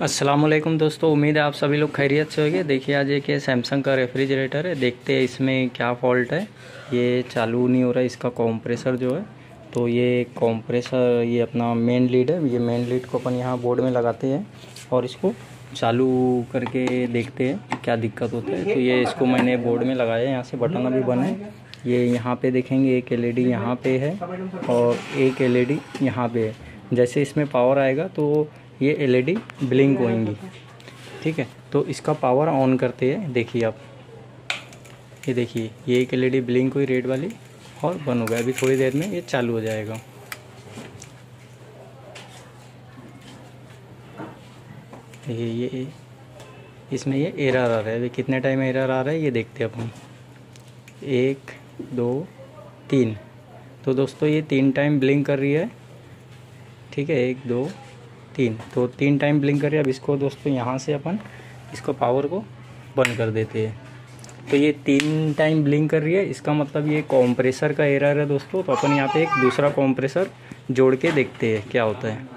अस्सलामुअलैकुम दोस्तों, उम्मीद है आप सभी लोग खैरियत से होंगे। देखिए आज एक सैमसंग का रेफ्रिजरेटर है, देखते हैं इसमें क्या फॉल्ट है। ये चालू नहीं हो रहा है इसका कंप्रेसर जो है। तो ये कंप्रेसर, ये अपना मेन लीड है। ये मेन लीड को अपन यहाँ बोर्ड में लगाते हैं और इसको चालू करके देखते हैं क्या दिक्कत होता है। तो ये इसको मैंने बोर्ड में लगाया है, यहाँ से बटन अभी बना है। ये यहाँ पे देखेंगे एक एलईडी यहाँ पे है और एक एलईडी यहाँ पे है। जैसे इसमें पावर आएगा तो ये एलईडी ब्लिंक होंगी, ठीक है। तो इसका पावर ऑन करते हैं, देखिए आप, ये देखिए ये एक एलईडी ब्लिंक हुई रेड वाली और बंद हो गया। अभी थोड़ी देर में ये चालू हो जाएगा। ये इसमें ये एरर आ रहा है। अभी कितने टाइम एरर आ रहा है ये देखते हैं अपन। 1 2 3। तो दोस्तों ये 3 टाइम ब्लिंक कर रही है, ठीक है। 1 2 3, तो 3 टाइम ब्लिंक कर रही है। अब इसको दोस्तों यहाँ से अपन इसको पावर को बंद कर देते हैं। तो ये 3 टाइम ब्लिंक कर रही है, इसका मतलब ये कंप्रेसर का एरर है दोस्तों। तो अपन यहाँ पे एक दूसरा कंप्रेसर जोड़ के देखते हैं क्या होता है।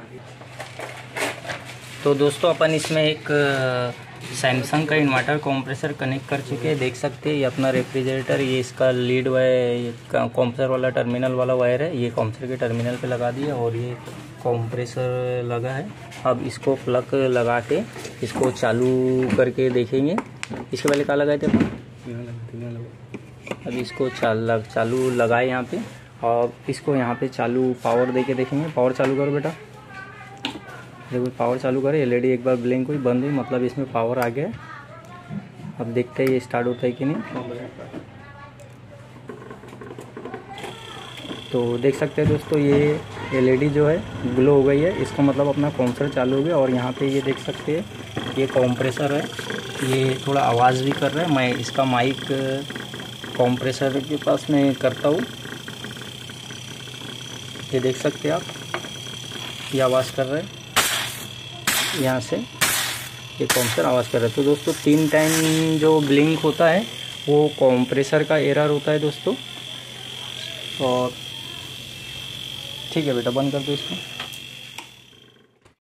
तो दोस्तों अपन इसमें एक सैमसंग का इन्वर्टर कंप्रेसर कनेक्ट कर चुके हैं, देख सकते हैं। ये अपना रेफ्रिजरेटर, ये इसका लीड वायर, कंप्रेसर वाला टर्मिनल वाला वायर है, ये कंप्रेसर के टर्मिनल पे लगा दिया और ये कंप्रेसर लगा है। अब इसको प्लग लगा के इसको चालू करके देखेंगे। इसके पहले क्या लगाए थे अपन? अब इसको चालू लगाए यहाँ पे और इसको यहाँ पे चालू पावर दे के देखेंगे। पावर चालू करो बेटा, देखो पावर चालू करे। एलईडी एक बार ब्लिंक हुई, बंद हुई, मतलब इसमें पावर आ गया। अब देखते हैं ये स्टार्ट होता है कि नहीं। तो देख सकते हैं दोस्तों ये एलईडी जो है ग्लो हो गई है, इसका मतलब अपना कंप्रेसर चालू हो गया। और यहाँ पे ये देख सकते हैं ये कंप्रेसर है, ये थोड़ा आवाज़ भी कर रहा है। मैं इसका माइक कंप्रेसर के पास में करता हूँ, ये देख सकते हैं आप, ये आवाज़ कर रहा है यहाँ से, ये कंप्रेसर आवाज़ कर रहा है। तो दोस्तों 3 टाइम जो ब्लिंक होता है वो कंप्रेसर का एरर होता है दोस्तों। और ठीक है बेटा, बंद कर दो इसको।